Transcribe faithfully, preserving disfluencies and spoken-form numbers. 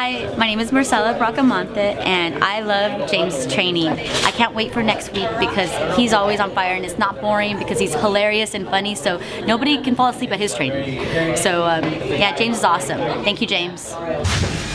Hi, my name is Marcela Bracamonte and I love James' training. I can't wait for next week because he's always on fire and it's not boring because he's hilarious and funny, so nobody can fall asleep at his training. So um, yeah, James is awesome. Thank you, James.